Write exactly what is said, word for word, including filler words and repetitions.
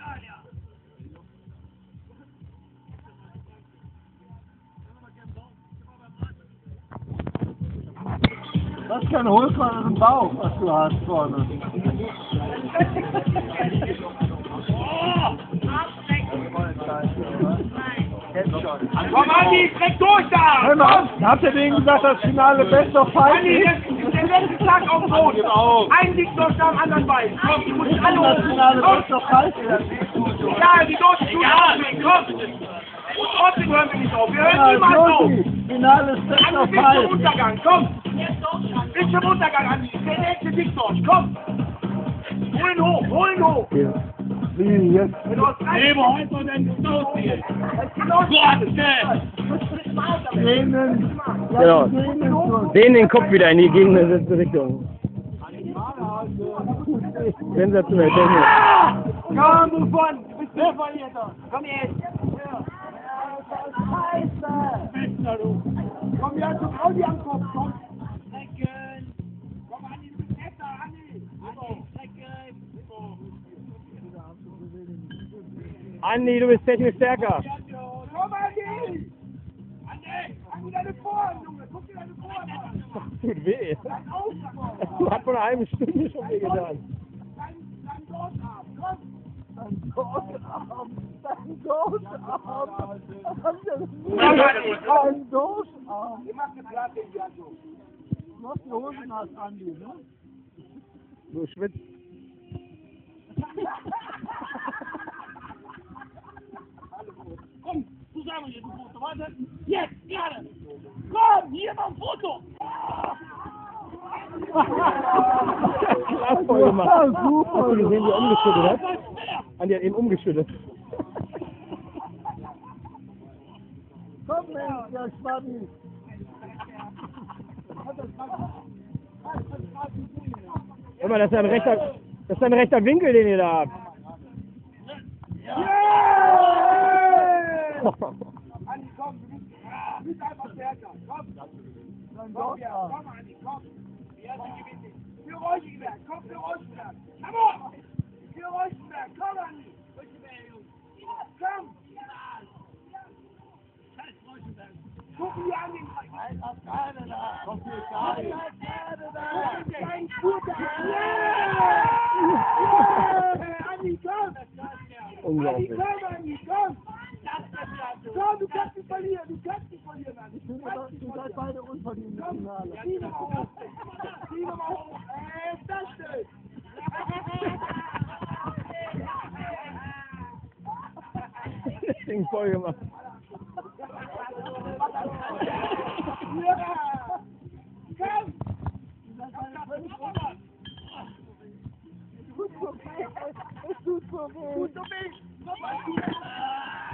Das ist kein Hohlkreuz im Bauch, was du hast vorne. Komm, Andi, streck durch da! Hör mal, habt ihr denen gesagt, das Finale Best of Five Andi, ist? das ist der letzte Tag auf dem Boden. Ein liegt noch am anderen Bein. Komm, du musst alle Das hoch. Finale Best Komm. of Five ist. Ja, die Dosen tun auflegen, komm! Und trotzdem hören wir nicht auf, wir hören Ja, niemals auf! Josi, Finale ist Best Andi, of bis zum Five. Untergang, komm! Bis zum Untergang, Andi, der nächste Dickdorsch, komm! Hol ihn hoch, hol ihn hoch! Wie jetzt? Wenn du hast drei... Nee, wo halt man denn ausziehen? Denen. Genau. Drehen den Kopf wieder in die gegengesetzte Richtung. Sensationell, Technik. Komm, du von! Du bist der Verlierer! Komm jetzt! Komm, ja, zum Audi angucken, komm! Strecken! Komm, Andi, du bist besser, Andi! Andi, strecken! Andi, du bist technisch stärker. Komm, Andi! Andi! Andi, deine Vorhand, Junge! Guck dir deine Vorhand an! Tut weh. Dein Ausgang! Das hat vor einer halben Stunde schon weh getan. Dein, dein Dortarm, komm! Dein Durcharm. Dein Durcharm. Dein Durcharm. Ich mach eine Platte in die Hand, so. Du hast die Hose nass, Andi, ne? Du schwitzt. Komm, zusammen hier, du Foto, warte. Jetzt, gerade. Komm, hier noch ein Foto. Glas voll gemacht. Ja, super. Hast du gesehen, wie er umgeschüttet hat? Andi hat ihn umgeschüttet. Komm, Mensch, der Schwaddi. Hör mal, das ist ein rechter, das ist ein rechter Winkel, den ihr da habt. Andi, komm, du bist, du bist einfach stärker. Komm! Komm, ja, komm, Andi, komm! Ja, sie gewinnt nicht. Für Reichenberg, komm, für Reichenberg! Komm on! Für Reichenberg, komm, Andi! Komm! Guck mir an den Reich! Komm, hier ist Adi. Kein guter! Andi, komm! Andi, Unglaublich. komm, Andi, komm! Komm, du kannst nicht verlieren, du kannst nicht verlieren, Andi! Du kannst nicht Ihr seid verlieren! beide unverdient im Finale. Zieh mal hoch! Zieh mal hoch! Äh, ist das schön! Das Ding voll gemacht. Ja! Komm! Es tut so weh. Tut so weh! Komm, Andi!